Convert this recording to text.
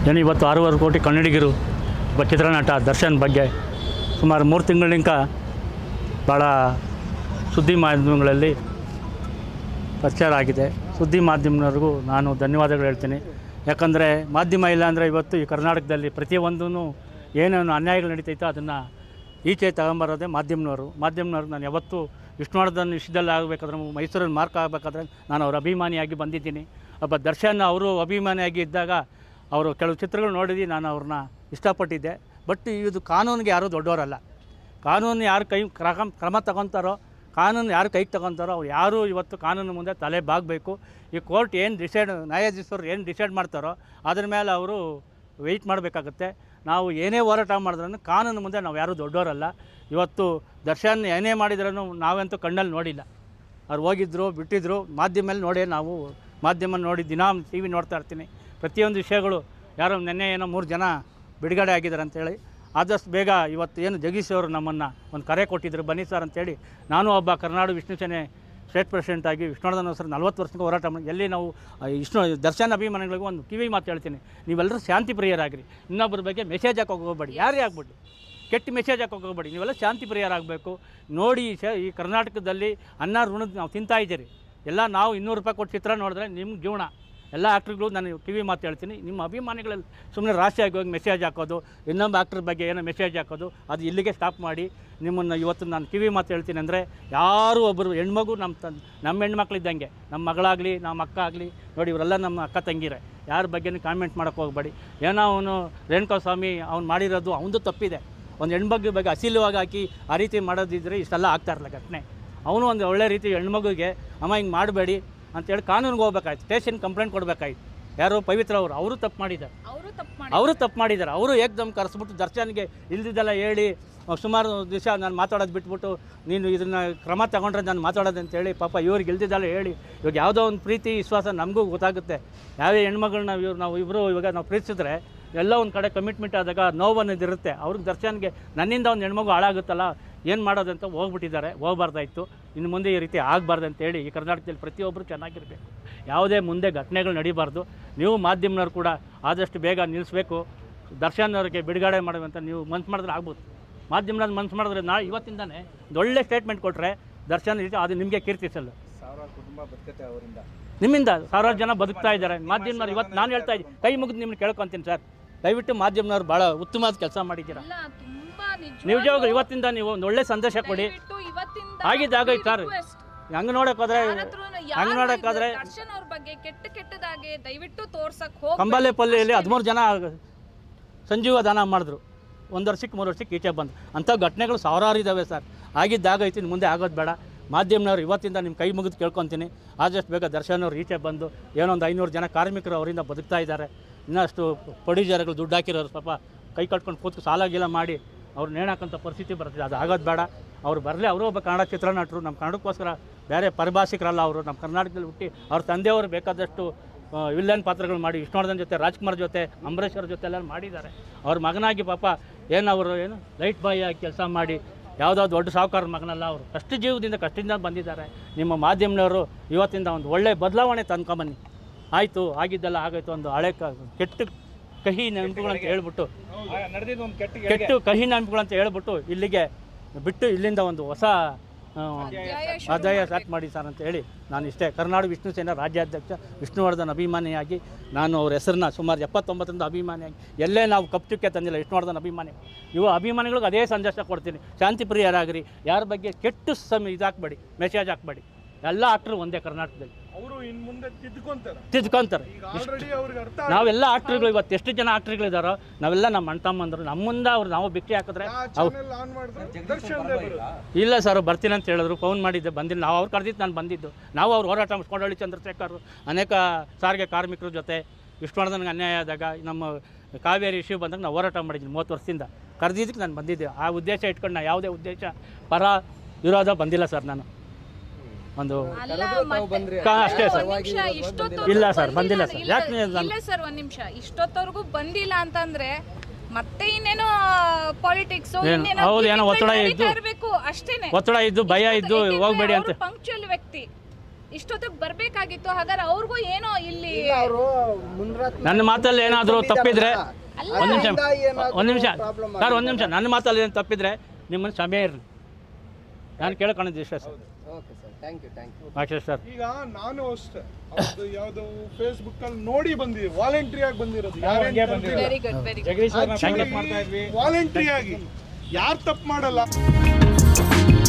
ಏನು ಇವತ್ತು 6.5 ಕೋಟಿ ಕನ್ನಡಿಗರು ಒಬ್ಬ ಚಿತ್ರನಟ ದರ್ಶನ್ ಬಗ್ಗೆ ಸುಮಾರು 3 ತಿಂಗಳಿಂದ ಭಾಳ ಸುದ್ದಿ ಮಾಧ್ಯಮಗಳಲ್ಲಿ ಪ್ರಚಾರ ಆಗಿದೆ. ಸುದ್ದಿ ಮಾಧ್ಯಮದವ್ರಿಗೂ ನಾನು ಧನ್ಯವಾದಗಳು ಹೇಳ್ತೀನಿ. ಯಾಕಂದರೆ ಮಾಧ್ಯಮ ಇಲ್ಲ ಅಂದರೆ ಇವತ್ತು ಈ ಕರ್ನಾಟಕದಲ್ಲಿ ಪ್ರತಿಯೊಂದೂ ಏನೇನು ಅನ್ಯಾಯಗಳು ನಡೀತೈತೋ ಅದನ್ನು ಈಚೆ ತಗೊಂಬರೋದೇ ಮಾಧ್ಯಮನವರು. ನಾನು ಯಾವತ್ತೂ ವಿಷ್ಣುವರ್ಧನ್ ವಿಷಯದಲ್ಲಿ ಆಗಬೇಕಾದ್ರೆ ಮೈಸೂರಲ್ಲಿ ಮಾರ್ಕ್ ಆಗಬೇಕಾದ್ರೆ ನಾನು ಅವ್ರ ಅಭಿಮಾನಿಯಾಗಿ ಬಂದಿದ್ದೀನಿ. ಒಬ್ಬ ದರ್ಶನ್ ಅವರು ಅಭಿಮಾನಿಯಾಗಿ ಇದ್ದಾಗ ಅವರು ಕೆಲವು ಚಿತ್ರಗಳು ನೋಡಿದ್ದು ನಾನು ಅವ್ರನ್ನ ಇಷ್ಟಪಟ್ಟಿದ್ದೆ. ಬಟ್ ಇದು ಕಾನೂನಿಗೆ ಯಾರೂ ದೊಡ್ಡವರಲ್ಲ. ಕಾನೂನು ಯಾರು ಕ್ರಮ ತಗೊತಾರೋ, ಕಾನೂನು ಯಾರು ಕೈಗೆ ತಗೊತಾರೋ ಅವ್ರು ಯಾರೂ ಇವತ್ತು ಕಾನೂನು ಮುಂದೆ ತಲೆ ಬಾಗಬೇಕು. ಈ ಕೋರ್ಟ್ ಏನು ನ್ಯಾಯಾಧೀಶರು ಏನು ಡಿಸೈಡ್ ಮಾಡ್ತಾರೋ ಅದ್ರ ಮೇಲೆ ಅವರು ವೆಯ್ಟ್ ಮಾಡಬೇಕಾಗತ್ತೆ. ನಾವು ಏನೇ ಹೋರಾಟ ಮಾಡಿದ್ರೂ ಕಾನೂನು ಮುಂದೆ ನಾವು ಯಾರೂ ದೊಡ್ಡವರಲ್ಲ. ಇವತ್ತು ದರ್ಶನ್ ಏನೇ ಮಾಡಿದ್ರೂ ನಾವಂತೂ ಕಣ್ಣಲ್ಲಿ ನೋಡಿಲ್ಲ. ಅವ್ರು ಹೋಗಿದ್ದರು ಬಿಟ್ಟಿದ್ದರು, ಮಾಧ್ಯಮದಲ್ಲಿ ನೋಡೇ ನಾವು ಮಾಧ್ಯಮ ನೋಡಿ ದಿನ ಟಿ ವಿ ನೋಡ್ತಾ ಇರ್ತೀನಿ. ಪ್ರತಿಯೊಂದು ವಿಷಯಗಳು ಯಾರೋ ನೆನ್ನೆ ಏನೋ 3 ಜನ ಬಿಡುಗಡೆ ಆಗಿದ್ದಾರೆ ಅಂತೇಳಿ ಆದಷ್ಟು ಬೇಗ ಇವತ್ತು ಏನು ಜಗೀಶ್ ಅವರು ನಮ್ಮನ್ನು ಒಂದು ಕರೆ ಕೊಟ್ಟಿದ್ದರು, ಬನ್ನಿ ಸರ್ ಅಂತೇಳಿ. ನಾನು ಒಬ್ಬ ಕರ್ನಾಟಕ ವಿಷ್ಣು ಸೇನೆ ಸ್ಟೇಟ್ ಪ್ರೆಸಿಡೆಂಟ್ ಆಗಿ ವಿಷ್ಣುವರ್ಧನ್ ಸರ್ 40 ವರ್ಷಕ್ಕೆ ಹೋರಾಟ ಮಾಡಿ ಎಲ್ಲಿ ನಾವು ದರ್ಶನ್ ಅಭಿಮಾನಿಗಳಿಗೂ ಒಂದು ಕಿವಿ ಮಾತು ಹೇಳ್ತೀನಿ, ನೀವೆಲ್ಲರೂ ಶಾಂತಿ ಪ್ರಿಯರಾಗಿರಿ. ಇನ್ನೊಬ್ಬರ ಬಗ್ಗೆ ಮೆಸೇಜ್ ಹಾಕಿ ಹೋಗಬೇಡಿ, ಯಾರೇ ಆಗ್ಬಿಡಿ, ಕೆಟ್ಟ ಮೆಸೇಜ್ ಹಾಕಿ ಹೋಗಬೇಡಿ. ನೀವೆಲ್ಲ ಶಾಂತಿ ಪ್ರಿಯರಾಗಬೇಕು. ನೋಡಿ ಈ ಕರ್ನಾಟಕದಲ್ಲಿ ಅನ್ನ ಋಣದ ನಾವು ತಿಂತಾಯಿದ್ದೀರಿ. ಎಲ್ಲ ನಾವು 200 ರೂಪಾಯಿ ಕೊಟ್ಟು ಚಿತ್ರ ನೋಡಿದ್ರೆ ನಿಮ್ಮ ಜೀವನ. ಎಲ್ಲ ಆ್ಯಕ್ಟ್ರುಗಳು ನಾನು ಕಿವಿ ಮಾತು ಹೇಳ್ತೀನಿ, ನಿಮ್ಮ ಅಭಿಮಾನಿಗಳಲ್ಲಿ ಸುಮ್ಮನೆ ರಾಶಿಯಾಗಿ ಹೋಗಿ ಮೆಸೇಜ್ ಹಾಕೋದು, ಇನ್ನೊಬ್ಬ ಆ್ಯಕ್ಟ್ರ್ ಬಗ್ಗೆ ಏನೋ ಮೆಸೇಜ್ ಹಾಕೋದು, ಅದು ಇಲ್ಲಿಗೆ ಸ್ಟಾಪ್ ಮಾಡಿ. ನಿಮ್ಮನ್ನು ಇವತ್ತು ನಾನು ಕಿವಿ ಮಾತು ಹೇಳ್ತೀನಿ ಅಂದರೆ, ಯಾರು ಒಬ್ಬರು ಹೆಣ್ಮಗು ನಮ್ಮ ಹೆಣ್ಮಕ್ಳಿದ್ದಂಗೆ, ನಮ್ಮ ಮಗಳಾಗಲಿ ನಮ್ಮ ಅಕ್ಕ ಆಗಲಿ, ನೋಡಿ ಇವರೆಲ್ಲ ನಮ್ಮ ಅಕ್ಕ ತಂಗಿರೆ, ಯಾರ ಬಗ್ಗೆನೂ ಕಾಮೆಂಟ್ ಮಾಡೋಕ್ಕೆ ಹೋಗಬೇಡಿ. ಏನೋ ಅವನು ರೇಣುಕಾ ಸ್ವಾಮಿ ಅವ್ನು ಮಾಡಿರೋದು ಅವನದು ತಪ್ಪಿದೆ. ಒಂದು ಹೆಣ್ಮಗು ಬಗ್ಗೆ ಅಸೀಲವಾಗಿ ಹಾಕಿ ಆ ರೀತಿ ಮಾಡೋದಿದ್ದರೆ ಇಷ್ಟೆಲ್ಲ ಆಗ್ತಾಯಿರಲ್ಲ ಘಟನೆ. ಅವನು ಒಂದು ಒಳ್ಳೆ ರೀತಿ ಹೆಣ್ಮಗುಗೆ ಅಮ್ಮ ಹಿಂಗೆ ಮಾಡಬೇಡಿ ಅಂತೇಳಿ ಕಾನೂನಿಗೆ ಹೋಗ್ಬೇಕಾಯ್ತು, ಸ್ಟೇಷನ್ ಕಂಪ್ಲೇಂಟ್ ಕೊಡಬೇಕಾಯ್ತು. ಯಾರು ಪವಿತ್ರ ಅವರು ತಪ್ಪು ಮಾಡಿದ್ದಾರೆ, ಅವರು ಏಕ್ದಮ್ ಕರೆಸ್ಬಿಟ್ಟು ದರ್ಶನ್ಗೆ ಇಲ್ದಿದ್ದೆಲ್ಲ ಹೇಳಿ ಸುಮಾರು ದಿವಸ ನಾನು ಮಾತಾಡೋದು ಬಿಟ್ಬಿಟ್ಟು ನೀನು ಇದನ್ನು ಕ್ರಮ ತಗೊಂಡ್ರೆ ನಾನು ಮಾತಾಡೋದು ಅಂತೇಳಿ ಪಾಪ ಇವ್ರಿಗೆ ಇಲ್ದಿದ್ದೆಲ್ಲ ಹೇಳಿ. ಇವಾಗ ಯಾವುದೋ ಒಂದು ಪ್ರೀತಿ ವಿಶ್ವಾಸ ನಮಗೂ ಗೊತ್ತಾಗುತ್ತೆ. ಯಾವೇ ಹೆಣ್ಮಗಳನ್ನ ನಾವು ಇಬ್ಬರು ಇವಾಗ ನಾವು ಪ್ರೀತಿಸಿದ್ರೆ ಎಲ್ಲ ಒಂದು ಕಡೆ ಕಮಿಟ್ಮೆಂಟ್ ಆದಾಗ ನೋವು ಅನ್ನೋದಿರುತ್ತೆ. ಅವ್ರಿಗೆ ದರ್ಶನ್ಗೆ ನನ್ನಿಂದ ಒಂದು ಹೆಣ್ಮಗು ಹಾಳಾಗುತ್ತಲ್ಲ, ಏನು ಮಾಡೋದಂತ ಹೋಗ್ಬಿಟ್ಟಿದ್ದಾರೆ. ಹೋಗಬಾರ್ದಾಯ್ತು, ಇನ್ನು ಮುಂದೆ ಈ ರೀತಿ ಆಗಬಾರ್ದು ಅಂತೇಳಿ ಈ ಕರ್ನಾಟಕದಲ್ಲಿ ಪ್ರತಿಯೊಬ್ಬರು ಚೆನ್ನಾಗಿರಬೇಕು. ಯಾವುದೇ ಮುಂದೆ ಘಟನೆಗಳು ನಡೀಬಾರ್ದು. ನೀವು ಮಾಧ್ಯಮದವ್ರು ಕೂಡ ಆದಷ್ಟು ಬೇಗ ನಿಲ್ಲಿಸಬೇಕು. ದರ್ಶನ್ ಅವರಿಗೆ ಬಿಡುಗಡೆ ಮಾಡುವಂತ ನೀವು ಮನ್ಸು ಮಾಡಿದ್ರೆ ಆಗ್ಬೋದು. ಮಾಧ್ಯಮದ ಮನ್ಸು ಮಾಡಿದ್ರೆ ಇವತ್ತಿಂದಾನೆ ಒಳ್ಳೆ ಸ್ಟೇಟ್ಮೆಂಟ್ ಕೊಟ್ಟರೆ ದರ್ಶನ್ ಅದು ನಿಮಗೆ ಕೀರ್ತಿಸಲ್ಲ. ನಿಮ್ಮಿಂದ 1000 ಜನ ಬದುಕ್ತಾ ಇದ್ದಾರೆ. ಮಾಧ್ಯಮದವ್ರು ಇವತ್ತು ನಾನು ಹೇಳ್ತಾ ಇದ್ದೀನಿ, ಕೈ ಮುಗಿದು ನಿಮ್ಮನ್ನು ಕೇಳ್ಕೊತೀನಿ ಸರ್, ದಯವಿಟ್ಟು ಮಾಧ್ಯಮದವ್ರು ಭಾಳ ಉತ್ತಮವಾದ ಕೆಲಸ ಮಾಡಿದ್ದೀರಾ. ನಿಜವಾಗ್ಲೂ ಇವತ್ತಿಂದ ನೀವು ಒಂದು ಒಳ್ಳೆ ಸಂದೇಶ ಕೊಡಿ. ಆಗಿದ್ದಾಗೈತೆ ಸರ್. ಹಂಗೆ ನೋಡೋಕ್ಕಾದ್ರೆ ಕಂಬಾಲೆಪಲ್ಲಿಯಲ್ಲಿ 13 ಜನ ಸಂಜೀವ ದಾನ ಮಾಡಿದ್ರು. 1 ವರ್ಷಕ್ಕೆ 3 ವರ್ಷಕ್ಕೆ ಈಚೆ ಬಂದು ಅಂಥ ಘಟನೆಗಳು ಸಾವಿರಾರು ಇದ್ದಾವೆ ಸರ್. ಆಗಿದ್ದಾಗೈತಿ, ಇನ್ನು ಮುಂದೆ ಆಗೋದು ಬೇಡ. ಮಾಧ್ಯಮದವ್ರು ಇವತ್ತಿಂದ ನಿಮ್ಮ ಕೈ ಮುಗಿದು ಕೇಳ್ಕೊತೀನಿ, ಆದಷ್ಟು ಬೇಗ ದರ್ಶನ್ ಅವ್ರು ಈಚೆ ಬಂದು ಏನೋ ಒಂದು 500 ಜನ ಕಾರ್ಮಿಕರು ಅವರಿಂದ ಬದುಕ್ತಾ ಇದ್ದಾರೆ. ಇನ್ನಷ್ಟು ಪ್ರೊಡ್ಯೂಸರ್ಗಳು ದುಡ್ಡು ಹಾಕಿರೋರು ಪಾಪ ಕೈ ಕಟ್ಕೊಂಡು ಕೂತ್ಕೊಂಡು ಸಾಲ ಗೀಲ ಮಾಡಿ ಅವ್ರು ನೇಣಾಕಂಥ ಪರಿಸ್ಥಿತಿ ಬರ್ತಿದೆ. ಅದು ಆಗೋದು ಬೇಡ. ಅವ್ರು ಬರಲಿ. ಅವರು ಒಬ್ಬ ಕನ್ನಡ ಚಿತ್ರನಟರು, ನಮ್ಮ ಕನ್ನಡಕ್ಕೋಸ್ಕರ ಬೇರೆ ಪರಿಭಾಷಿಕರಲ್ಲ ಅವರು. ನಮ್ಮ ಕರ್ನಾಟಕದಲ್ಲಿ ಹುಟ್ಟಿ ಅವ್ರ ತಂದೆಯವರು ಬೇಕಾದಷ್ಟು ವಿಲ್ಲನ್ ಪಾತ್ರಗಳು ಮಾಡಿ ವಿಷ್ಣುವರ್ಧನ್ ಜೊತೆ, ರಾಜ್ಕುಮಾರ್ ಜೊತೆ, ಅಂಬರೀಷ್ ಅವ್ರ ಜೊತೆ ಎಲ್ಲ ಮಾಡಿದ್ದಾರೆ. ಅವ್ರ ಮಗನಾಗಿ ಪಾಪ ಅವರು ಲೈಟ್ ಬಾಯ್ ಆಗಿ ಕೆಲಸ ಮಾಡಿ ಯಾವುದೋ ದೊಡ್ಡ ಸಾಹುಕಾರ ಮಗನಲ್ಲ. ಅವರು ಕಷ್ಟದಿಂದ ಬಂದಿದ್ದಾರೆ. ನಿಮ್ಮ ಮಾಧ್ಯಮದವರು ಇವತ್ತಿಂದ ಒಂದು ಒಳ್ಳೆ ಬದಲಾವಣೆ ತಂದ್ಕೊಂಬನ್ನಿ. ಆಯಿತು, ಆಗಿದ್ದೆಲ್ಲ ಆಗೋಯ್ತು, ಒಂದು ಹಳೆ ಕೆಟ್ಟ ಕಹಿ ನೆನಪುಗಳಂತ ಹೇಳ್ಬಿಟ್ಟು ಕಹಿ ನೆನಪುಗಳಂತ ಹೇಳ್ಬಿಟ್ಟು ಇಲ್ಲಿಗೆ ಬಿಟ್ಟು ಇಲ್ಲಿಂದ ಒಂದು ಹೊಸ ಅಧ್ಯಾಯ ಸ್ಟಾರ್ಟ್ ಮಾಡಿ ಸರ್ ಅಂತ ಹೇಳಿ ನಾನು ಇಷ್ಟೇ ಕರ್ನಾಟಕ ವಿಷ್ಣು ಸೇನಾ ರಾಜ್ಯಾಧ್ಯಕ್ಷ ವಿಷ್ಣುವರ್ಧನ್ ಅಭಿಮಾನಿಯಾಗಿ ನಾನು ಅವ್ರ ಹೆಸರನ್ನ ಸುಮಾರು 79ರಿಂದ ಅಭಿಮಾನಿಯಾಗಿ ಎಲ್ಲೇ ನಾವು ಕಪ್ಪುಚುಕ್ಕೆ ತಂದಿಲ್ಲ. ವಿಷ್ಣುವರ್ಧನ್ ಅಭಿಮಾನಿ ಅಭಿಮಾನಿಗಳಿಗೆ ಅದೇ ಸಂದೇಶ ಕೊಡ್ತೀನಿ, ಶಾಂತಿ ಪ್ರಿಯರಾಗಿರಿ. ಯಾರ ಬಗ್ಗೆ ಕೆಟ್ಟು ಇದಾಕಬೇಡಿ, ಮೆಸೇಜ್ ಹಾಕಬೇಡಿ. ಎಲ್ಲ ಆಕ್ಟ್ರು ಒಂದೇ ಕರ್ನಾಟಕದಲ್ಲಿ, ಅವರು ಇನ್ನು ಮುಂದೆ ತಿದ್ಕೊಂತಾರೆ. ನಾವೆಲ್ಲ ಆಕ್ಟ್ರುಗಳು ಇವತ್ತು ಎಷ್ಟು ಜನ ಆಕ್ಟ್ರುಗಳಿದ್ದಾರೋ ನಾವೆಲ್ಲ ನಮ್ಮ ಅಣ್ಣ ತಮ್ಮಂದರು. ನಮ್ಮ ಮುಂದೆ ಅವ್ರು ನಾವು ಭಿಕ್ಷೆ ಹಾಕಿದ್ರೆ ಇಲ್ಲ ಸರ್ ಬರ್ತೀನಿ ಅಂತ ಹೇಳಿದ್ರು. ಫೋನ್ ಮಾಡಿದ್ದೆ, ಬಂದಿಲ್ಲ. ನಾವು ಅವ್ರು ಕರೆದಿದ್ದು ನಾನು ಬಂದಿದ್ದು. ನಾವು ಅವ್ರು ಹೋರಾಟ ಕೊಂಡಳ್ಳಿ ಚಂದ್ರಶೇಖರ್ ಅನೇಕ ಸಾರಿಗೆ ಕಾರ್ಮಿಕರ ಜೊತೆ ವಿಷ್ಣುವರ್ಧನ್ಗೆ ಅನ್ಯಾಯ ಆದಾಗ ನಮ್ಮ ಕಾವೇರಿ ಇಶ್ಯೂ ಬಂದಾಗ ನಾವು ಹೋರಾಟ ಮಾಡಿದ್ದೀನಿ 30 ವರ್ಷದಿಂದ. ಕರೆದಿದ್ದಕ್ಕೆ ನಾನು ಬಂದಿದ್ದೆ. ಆ ಉದ್ದೇಶ ಇಟ್ಕೊಂಡು ನಾನು ಯಾವುದೇ ಉದ್ದೇಶ ಪರ ವಿರೋಧ ಬಂದಿಲ್ಲ ಸರ್. ನಾನು ಒಂದು ಅಷ್ಟೇ ಸರ್. ಇಲ್ಲ ಸರ್ ಬಂದಿಲ್ಲ ಸರ್. ಯಾಕೆ ಸರ್ ಒಂದ್ ನಿಮಿಷ, ಇಷ್ಟೊತ್ತವರೆಗೂ ಬಂದಿಲ್ಲ ಅಂತಂದ್ರೆ ಮತ್ತೆ ಇನ್ನೇನೋ ಪಾಲಿಟಿಕ್ಸ್ ಹೌದು, ಏನೋ ಒತ್ತಡ ಇದ್ದು ಅಷ್ಟೇನೆ, ಒತ್ತಡ ಇದ್ದು ಭಯ ಇದ್ದು ಹೋಗ್ಬೇಡಿ ಅಂತ. ಪಂಕ್ಚುಯಲ್ ವ್ಯಕ್ತಿ ಇಷ್ಟೊತ್ತಿಗೆ ಬರ್ಬೇಕಾಗಿತ್ತು. ಹಾಗಾದ್ರೆ ಅವ್ರಿಗೂ ಏನೋ ಇಲ್ಲಿ ಅವರು ಮುನ್ರಾತ್ ನನ್ನ ಮಾತಲ್ಲಿ ಏನಾದರೂ ತಪ್ಪಿದ್ರೆ ಒಂದು ನಿಮಿಷ ಸರ್, ಒಂದು ನಿಮಿಷ ನನ್ನ ಮಾತಲ್ಲಿ ಏನು ತಪ್ಪಿದ್ರೆ ನಿಮ್ಮನ್ನು ಕ್ಷಮೆ ಇರಲಿ. ನಾನು ಕೇಳ್ಕೊಂಡಿದ್ದೆ ಇಷ್ಟೇ sir. Okay sir, thank you. ಅಷ್ಟೇ ಸರ್. ಈಗ ನಾನು ಅಷ್ಟೇ ಅದು ಯಾವ್ದು ಫೇಸ್ಬುಕ್ ಅಲ್ಲಿ ನೋಡಿ ಬಂದಿದೆ, ವಾಲಂಟ್ರಿ ಆಗಿ ಬಂದಿರೋದು. Very good, very good. Voluntary ಆಗಿ ಯಾರು ತಪ್ಪು ಮಾಡಲ್ಲ.